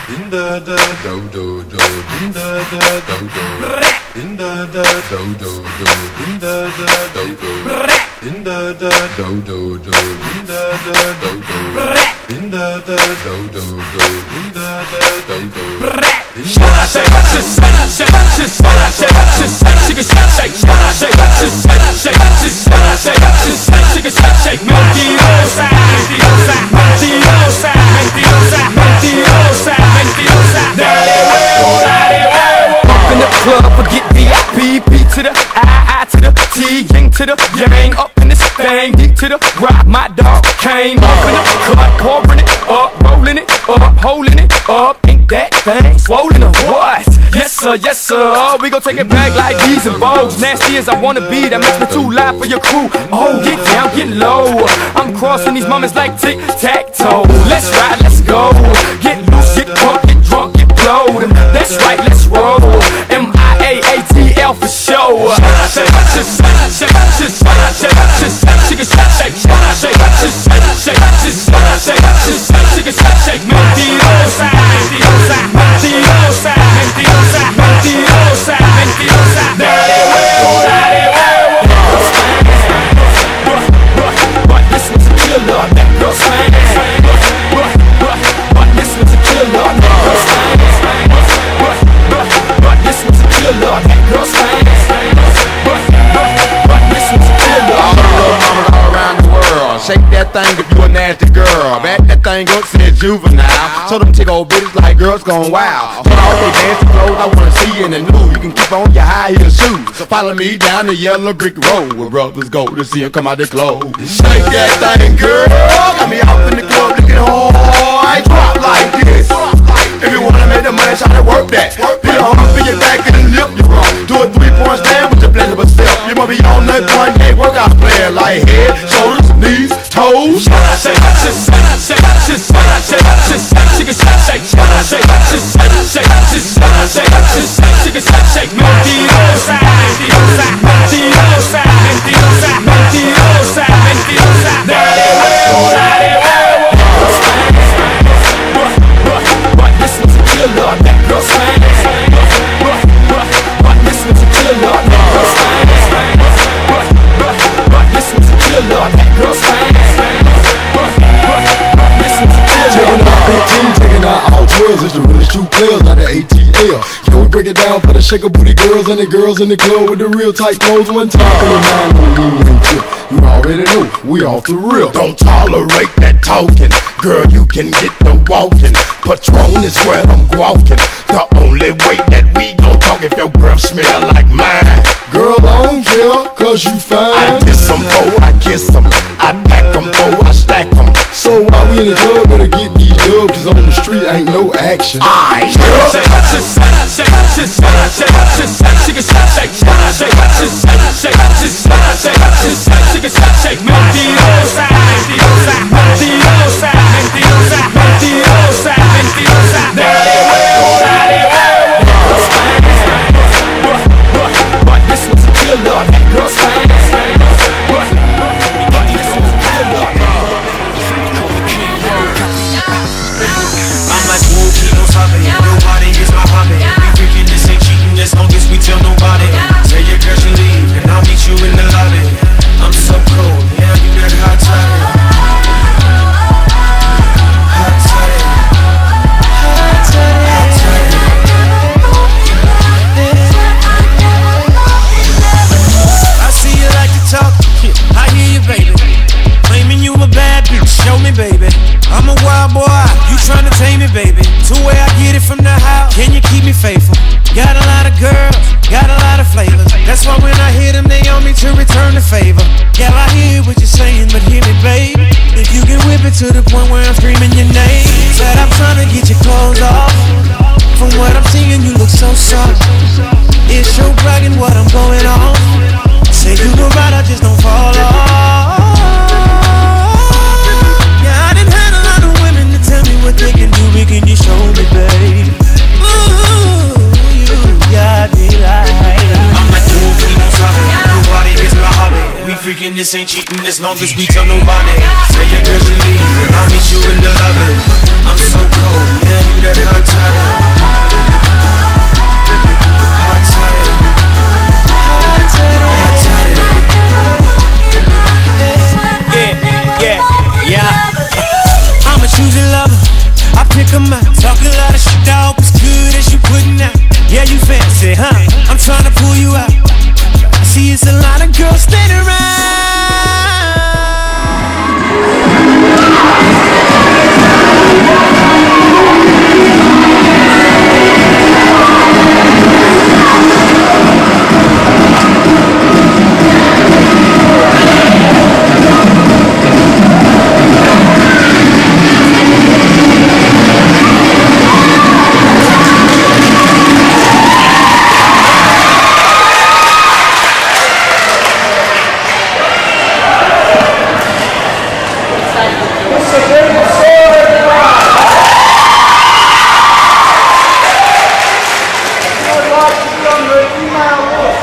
Club, forget VIP, P to the I to the T, yang to the yang, up in this thing, D to the rock, my dog came up in the cut, pouring it up, rolling it up, holding it up, ain't that thing swollen or what? Yes sir, we gon' take it back like these and Vogues, nasty as I wanna be, that makes me too loud for your crew, oh get down, get low, I'm crossing these moments like tic-tac-toe, let's ride, let's go, get loose, get drunk, get blowed, that's right, let's roll, M-I-A-A-T-L for show. Shake that thing if you a nasty girl. Back that thing up, said juvenile. So them tick old bitches like girls gone wild. Put all they fancy clothes, I wanna see you in the nude. You can keep on your high heel shoes. So follow me down the yellow brick road where brothers go to see them come out their clothes. Shake that thing, girl. Got me off in the club looking hard. Drop like this. If you wanna make the money, try to work that. Be a hump in your back and lip you wrong. Do a 3-point stand with your pleasurable self. You wanna be on that one day workout player like head, shoulders, knees, toes. It's the realest true players out of ATL. Can we break it down for the shaker booty girls and the girls in the club with the real tight clothes? One time for your mind on me and tip. You already know we off the real. Don't tolerate that talking, girl. You can get the walking. Patron is where I'm walking. The only way that we gon' talk if your breath smell like mine. Girl, I don't care, cause you fine. I diss them, oh, I kiss them. I pack them, oh, I stack them. So while we in the club, better get these dubs, cause on the street ain't no action. Aight, to the point where I'm screaming your name. Said I'm trying to get your clothes off. From what I'm seeing, you look so soft. It's your bragging what I'm going on. Say you the right, I just don't fall off. Yeah, I done had a lot of women to tell me what they can do, but can you show me, babe? Ooh, you got me like I'm like, ooh, we don't stop it. Nobody is my hobby. We freaking, this ain't cheating as long as we tell nobody. Say your girl should leave and I'll meet you in the lobby. I'm so cold, yeah, you that hot time. come out. Talk a lot of shit, dog, it's good as you putting out. Yeah, you fancy, huh? I'm trying to pull you out. I see it's a lot of girls standing around. Wow.